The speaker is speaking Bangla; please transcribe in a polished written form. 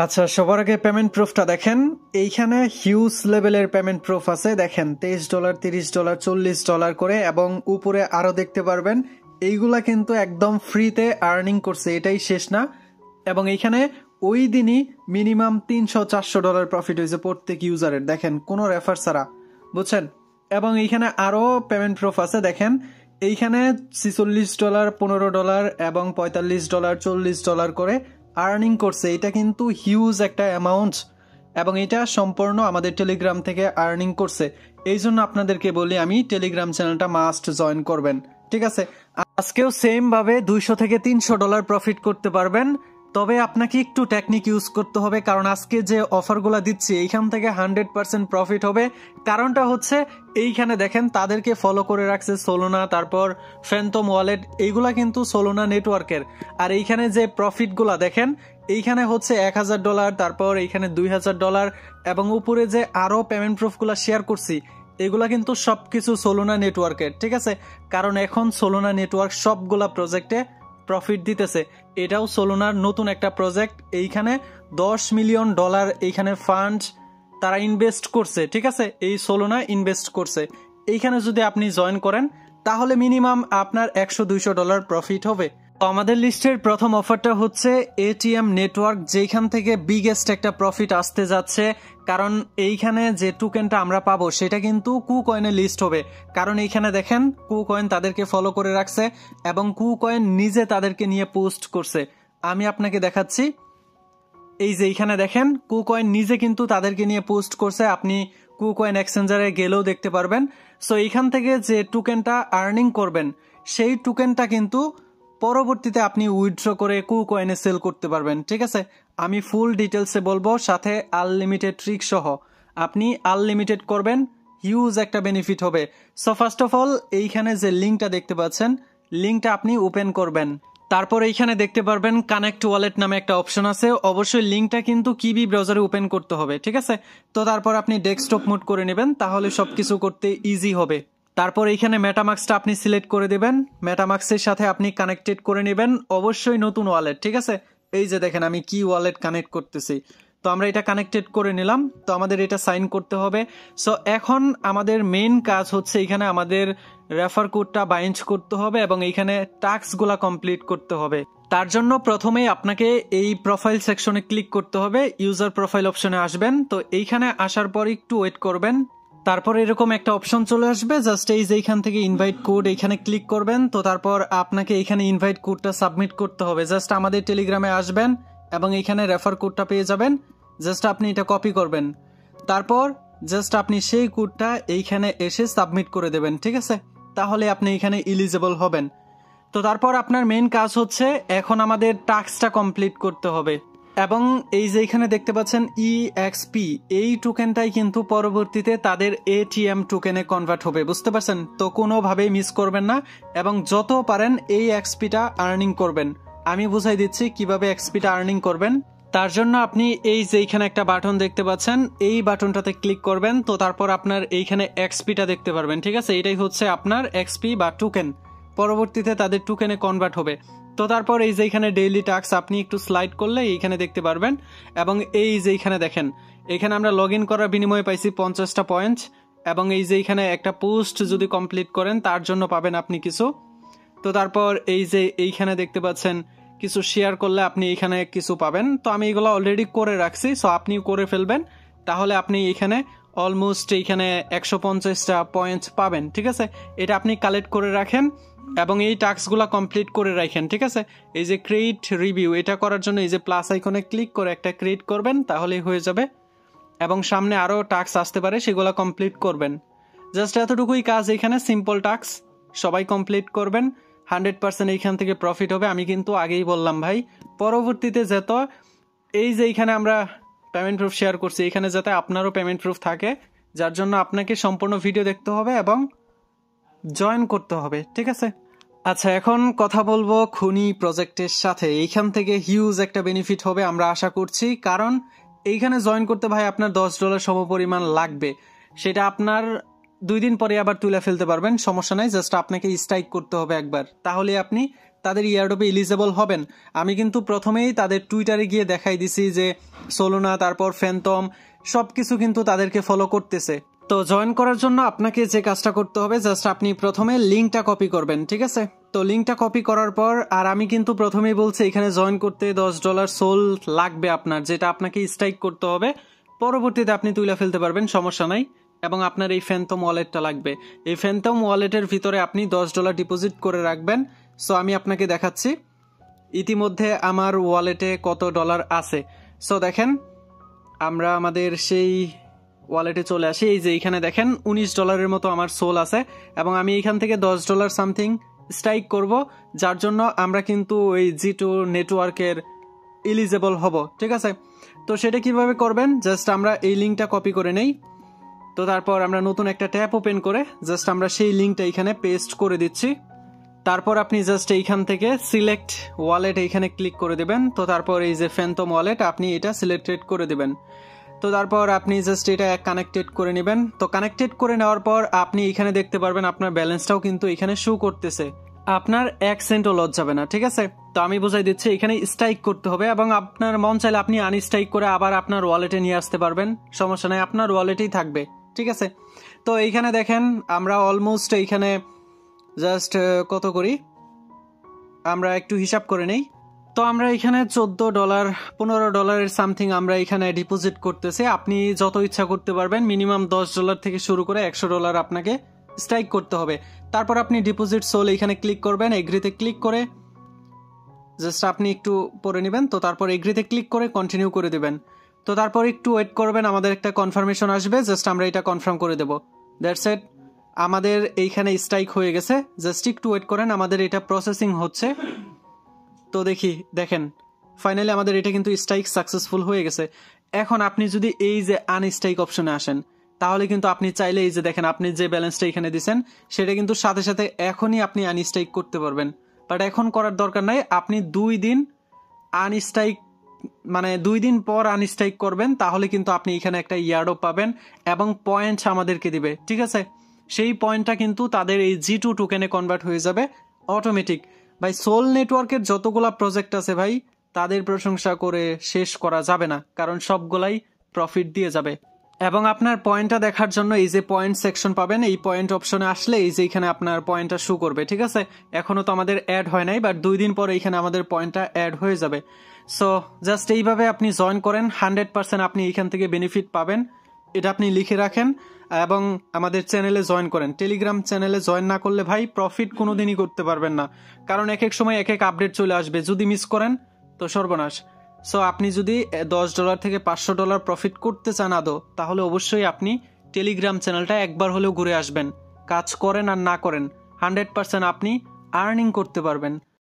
আচ্ছা, সবার আগে পেমেন্ট প্রুফটা দেখেন। এইখানে হিউজ লেভেলের পেমেন্ট প্রুফ আছে। দেখেন $23, $30, $40 করে, এবং উপরে আরো দেখতে পারবেন এইগুলা কিন্তু একদম ফ্রিতে আর্নিং করছে, এটাই শেষ না। এবং এইখানে ওই দিনই মিনিমাম $300-400 প্রফিট হয়েছে প্রত্যেক ইউজারের, দেখেন কোনো রেফার ছাড়া, বুঝছেন। এবং এইখানে আরো পেমেন্ট প্রুফ আছে। দেখেন এইখানে $46, $15 এবং $45, $40 করে আর্নিং করছে। এটা কিন্তু হিউজ একটা অ্যামাউন্ট, এবং এটা সম্পূর্ণ আমাদের টেলিগ্রাম থেকে আর্নিং করছে। এই জন্য আপনাদেরকে বলি আমি টেলিগ্রাম চ্যানেলটা মাস্ট জয়েন করবেন, ঠিক আছে। আজকেও সেম ভাবে $200 থেকে $300 প্রফিট করতে পারবেন, তবে আপনাকে একটু টেকনিক ইউজ করতে হবে, কারণ আজকে যে অফারগুলো দিচ্ছি এইখান থেকে 100% প্রফিট হবে। কারণটা হচ্ছে এইখানে দেখেন তাদেরকে ফলো করে রাখছে সোলোনা, তারপর ফ্যান্টম ওয়ালেট, এইগুলা কিন্তু সোলোনা নেটওয়ার্কের। আর এইখানে যে প্রফিটগুলা দেখেন, এইখানে হচ্ছে $1000, তারপর এইখানে $2000, এবং উপরে যে আরো পেমেন্ট প্রুফগুলা শেয়ার করছি এগুলা কিন্তু সবকিছু সোলোনা নেটওয়ার্কের, ঠিক আছে। কারণ এখন সোলোনা নেটওয়ার্ক সবগুলা প্রজেক্টে প্রফিট দিতেছে। এটাও সোলোনার নতুন একটা প্রজেক্ট। এইখানে $10 মিলিয়ন এইখানে ফান্ড তারা ইনভেস্ট করছে, ঠিক আছে। এই সোলোনা ইনভেস্ট করছে। এইখানে যদি আপনি জয়েন করেন তাহলে মিনিমাম আপনার $100-200 প্রফিট হবে। তো আমাদের লিস্টের প্রথম অফারটা হচ্ছে এটিএম নেটওয়ার্ক, যেখান থেকে বিগেস্ট একটা প্রফিট আসতে যাচ্ছে। কারণ এইখানে যে টোকেনটা আমরা পাবো সেটা কিন্তু কুকয়েনে লিস্ট হবে। কারণ এইখানে দেখেন কুকয়েন তাদেরকে ফলো করে রাখছে, এবং কুকয়েন নিজে তাদেরকে নিয়ে পোস্ট করছে। আমি আপনাকে দেখাচ্ছি, এই যে এইখানে দেখেন কুকয়েন নিজে কিন্তু তাদেরকে নিয়ে পোস্ট করছে। আপনি কুকয়েন এক্সচেঞ্জারে গেলেও দেখতে পারবেন। সো এইখান থেকে যে টোকেনটা আর্নিং করবেন সেই টোকেনটা কিন্তু পরবর্তীতে আপনি উইথড্র করে কুকয়েনে সেল করতে পারবেন, ঠিক আছে। আমি ফুল ডিটেলসে বলবো, সাথে আনলিমিটেড ট্রিক সহ। আপনি আনলিমিটেড করবেন, হিউজ একটা বেনিফিট হবে। সো ফার্স্ট অফ অল এইখানে যে লিঙ্কটা দেখতে পাচ্ছেন, লিঙ্কটা আপনি ওপেন করবেন। তারপর এইখানে দেখতে পারবেন কানেক্ট ওয়ালেট নামে একটা অপশন আছে। অবশ্যই লিঙ্কটা কিন্তু কিবি ব্রাউজারে ওপেন করতে হবে, ঠিক আছে। তো তারপর আপনি ডেস্কটপ মোড করে নেবেন, তাহলে সবকিছু করতে ইজি হবে। তারপর এইখানে মেটামাক্সটা আপনি সিলেক্ট করে দেবেন। মেটামাক্সের সাথে আপনি কানেক্টেড করে নেবেন অবশ্যই নতুন ওয়ালেট, ঠিক আছে। এই যে দেখেন আমি কি ওয়ালেট কানেক্ট করতেছি। তো আমরা এটা কানেক্টেড করে নিলাম। তো আমাদের এটা সাইন করতে হবে। সো এখন আমাদের মেইন কাজ হচ্ছে এখানে আমাদের রেফার কোডটা বাইন্ড করতে হবে, এবং এইখানে টাস্কগুলা কমপ্লিট করতে হবে। তার জন্য প্রথমেই আপনাকে এই প্রোফাইল সেকশনে ক্লিক করতে হবে। ইউজার প্রোফাইল অপশনে আসবেন। তো এইখানে আসার পর একটু ওয়েট করবেন। তারপর এরকম একটা অপশন চলে আসবে, জাস্ট এই যে এইখান থেকে ইনভাইট কোড এইখানে ক্লিক করবেন। তো তারপর আপনাকে এইখানে ইনভাইট কোডটা সাবমিট করতে হবে। জাস্ট আমাদের টেলিগ্রামে আসবেন এবং এইখানে রেফার কোডটা পেয়ে যাবেন। জাস্ট আপনি এটা কপি করবেন, তারপর জাস্ট আপনি সেই কোডটা এইখানে এসে সাবমিট করে দেবেন, ঠিক আছে। তাহলে আপনি এখানে এলিজিবল হবেন। তো তারপর আপনার মেইন কাজ হচ্ছে এখন আমাদের টাস্কটা কমপ্লিট করতে হবে। এবং এই যে এখানে দেখতে পাচ্ছেন EXP, এই টোকেনটাই কিন্তু পরবর্তীতে তাদের এটিএম টোকেনে কনভার্ট হবে, বুঝতে পারছেন। তো কোনোভাবেই মিস করবেন না, এবং যত পারেন এই এক্সপিটা আর্নিং করবেন। আমি বুঝাই দিচ্ছি কিভাবে এক্সপিটা আর্নিং করবেন। তার জন্য আপনি এই যে এইখানে একটা বাটন দেখতে পাচ্ছেন, এই বাটনটাতে ক্লিক করবেন। তো তারপর আপনার এইখানে এক্সপিটা দেখতে পারবেন, ঠিক আছে। এটাই হচ্ছে আপনার এক্সপি বা টোকেন, পরবর্তীতে তাদের টোকেনে কনভার্ট হবে। তো তারপর এই যে এখানে ডেইলি টাস্ক আপনি একটু স্লাইড করলে এইখানে দেখতে পারবেন। এবং এই যে এখানে দেখেন, এখানে আমরা লগ ইন করার বিনিময়ে পাইছি 50টা পয়েন্ট। এবং এই যে এখানে একটা পোস্ট যদি কমপ্লিট করেন তার জন্য পাবেন আপনি কিছু। তো তারপর এই যে এইখানে দেখতে পাচ্ছেন কিছু শেয়ার করলে আপনি এখানে কিছু পাবেন। তো আমি এগুলো অলরেডি করে রাখছি, সো আপনি করে ফেলবেন, তাহলে আপনি এখানে অলমোস্ট এইখানে 150টা পয়েন্ট পাবেন, ঠিক আছে। এটা আপনি কালেক্ট করে রাখেন এবং এই টাস্কগুলো কমপ্লিট করে রাখেন, ঠিক আছে। এই যে ক্রিয়েট রিভিউ, এটা করার জন্য এই যে প্লাস আইকনে ক্লিক করে একটা ক্রিয়েট করবেন, তাহলেই হয়ে যাবে। এবং সামনে আরো টাস্ক আসতে পারে, সেগুলো কমপ্লিট করবেন। জাস্ট এতটুকুই কাজ, এখানে সিম্পল টাস্ক সবাই কমপ্লিট করবেন। 100% এইখান থেকে প্রফিট হবে। আমি কিন্তু আগেই বললাম ভাই, পরবর্তীতে যেত এই যে এইখানে আমরা পেমেন্ট প্রুফ শেয়ার করছি, এখানে যাতে আপনারও পেমেন্ট প্রুফ থাকে, যার জন্য আপনাকে সম্পূর্ণ ভিডিও দেখতে হবে এবং জয়েন করতে হবে, ঠিক আছে। আচ্ছা, এখন কথা বলবো খুনি প্রজেক্টের সাথে। এইখান থেকে হিউজ একটা বেনিফিট হবে আমরা আশা করছি, কারণ এইখানে জয়েন করতে ভাই আপনার $10 সমপরিমাণ লাগবে। সেটা আপনার 2 দিন পরে আবার তুলে ফেলতে পারবেন, সমস্যা নাই। জাস্ট আপনাকে স্ট্রাইক করতে হবে একবার, তাহলে আপনি তাদের ইয়ারড্রপে এলিজেবল হবেন। আমি কিন্তু প্রথমেই তাদের টুইটারে গিয়ে দেখাই দিছি যে সোলোনা, তারপর ফ্যান্টম সবকিছু কিন্তু তাদেরকে ফলো করতেছে। তো জয়েন করার জন্য আপনাকে যে কাজটা করতে হবে, জাস্ট আপনি প্রথমে লিঙ্কটা কপি করবেন, ঠিক আছে? তো লিঙ্কটা কপি করার পর, আর আমি কিন্তু প্রথমেই বলছি এখানে জয়েন করতে $10 সোল লাগবে আপনার, যেটা আপনাকে স্ট্রাইক করতে হবে। পরবর্তীতে আপনি তুলে ফেলতে পারবেন, সমস্যা নাই। এবং আপনার এই ফ্যান্টম ওয়ালেটটা লাগবে। এই ফ্যান্টম ওয়ালেটের ভিতরে আপনি $10 ডিপোজিট করে রাখবেন। সো আমি আপনাকে দেখাচ্ছি ইতিমধ্যে আমার ওয়ালেটে কত ডলার আছে। সো দেখেন, আমরা আমাদের সেই ওয়ালেটে চলে আসি। এই যে এখানে দেখেন $19 মতো আমার সোল আছে, এবং আমি এখান থেকে $10 সামথিং স্ট্রাইক করব, যার জন্য আমরা কিন্তু ওই জিটো নেটওয়ার্কের এলিজেবল হব, ঠিক আছে? তো সেটা কিভাবে করবেন, জাস্ট আমরা এই লিঙ্কটা কপি করে নেই। তো তারপর আমরা নতুন একটা ট্যাব ওপেন করে জাস্ট আমরা সেই লিঙ্কটা এখানে পেস্ট করে দিচ্ছি। তারপর আপনি জাস্ট এইখান থেকে সিলেক্ট ওয়ালেট এইখানে ক্লিক করে দেবেন। তো তারপর এই যে ফ্যান্টম ওয়ালেট আপনি এটা সিলেক্টেড করে দেবেন। তো তারপর আপনি জাস্ট এটা কানেক্টেড করে নেবেন। তো কানেক্টেড করে নেওয়ার পর আপনি এখানে দেখতে পারবেন আপনার ব্যালেন্সটাও কিন্তু এখানে শো করতেছে। আপনার 1 সেন্টও লস যাবে না, ঠিক আছে? তো আমি বুঝাই দিচ্ছি, এখানে স্ট্রাইক করতে হবে, এবং আপনার মন চাইলে আপনি আনস্ট্রাইক করে আবার আপনার ওয়ালেটে নিয়ে আসতে পারবেন, সমস্যা নাই, আপনার ওয়ালেটেই থাকবে, ঠিক আছে? তো এইখানে দেখেন আমরা অলমোস্ট এইখানে জাস্ট কত করি, আমরা একটু হিসাব করে নেই। তো আমরা এখানে $14 $15 সামথিং আমরা এখানে ডিপোজিট করতেছি। আপনি যত ইচ্ছা করতে পারবেন, মিনিমাম $10 থেকে শুরু করে $100 আপনাকে স্ট্রাইক করতে হবে। তারপর আপনি ডিপোজিট সোল এখানে ক্লিক করবেন, এগ্রিতে ক্লিক করে জাস্ট আপনি একটু পরে নেবেন। তো তারপর এগ্রিতে ক্লিক করে কন্টিনিউ করে দেবেন। তো তারপর একটু ওয়েট করবেন, আমাদের একটা কনফার্মেশন আসবে, জাস্ট আমরা এটা কনফার্ম করে দেব। দ্যাটস ইট, আমাদের এইখানে স্ট্রাইক হয়ে গেছে। জাস্ট একটু ওয়েট করেন, আমাদের এটা প্রসেসিং হচ্ছে। তো দেখেন ফাইনালি আমাদের এটা কিন্তু স্ট্রাইক সাকসেসফুল হয়ে গেছে। এখন আপনি যদি এই যে আনস্ট্রাইক অপশনে আসেন, তাহলে কিন্তু আপনি চাইলে এই যে দেখেন আপনি যে ব্যালেন্সটা এখানে দিচ্ছেন সেটা কিন্তু সাথে সাথে এখনই আপনি আনস্ট্রাইক করতে পারবেন। বাট এখন করার দরকার নাই, আপনি 2 দিন আনস্ট্রাইক, মানে 2 দিন পর আনস্ট্রাইক করবেন, তাহলে কিন্তু আপনি এখানে একটা ইয়ার্ডও পাবেন এবং পয়েন্টস আমাদেরকে দিবে, ঠিক আছে? সেই পয়েন্টটা কিন্তু তাদের এই G2 টোকেনে কনভার্ট হয়ে যাবে অটোমেটিক। ভাই সোল নেটওয়ার্কের যতগুলা প্রজেক্ট আছে ভাই, তাদের প্রশংসা করে শেষ করা যাবে না, কারণ সবগুলাই প্রফিট দিয়ে যাবে। এবং আপনার পয়েন্টটা দেখার জন্য এই যে পয়েন্ট সেকশন পাবেন, এই পয়েন্ট অপশনে আসলে এই যে এখানে আপনার পয়েন্টটা শো করবে, ঠিক আছে? এখনো তো আমাদের অ্যাড হয় নাই, বাট 2 দিন পর এইখানে আমাদের পয়েন্টটা অ্যাড হয়ে যাবে। সো জাস্ট এইভাবে আপনি জয়েন করেন, 100% আপনি এইখান থেকে বেনিফিট পাবেন, এটা আপনি লিখে রাখেন। এবং আমাদের চ্যানেলে জয়েন করেন। টেলিগ্রাম চ্যানেলে জয়েন না করলে ভাই প্রফিট কোনোদিনই করতে পারবেন না, কারণ এক এক সময় এক এক আপডেট চলে আসবে, যদি মিস করেন তো সর্বনাশ। সো আপনি যদি $10 থেকে $500 প্রফিট করতে চান আদৌ, তাহলে অবশ্যই আপনি টেলিগ্রাম চ্যানেলটা একবার হলেও ঘুরে আসবেন। কাজ করেন আর না করেন, 100% আপনি আর্নিং করতে পারবেন।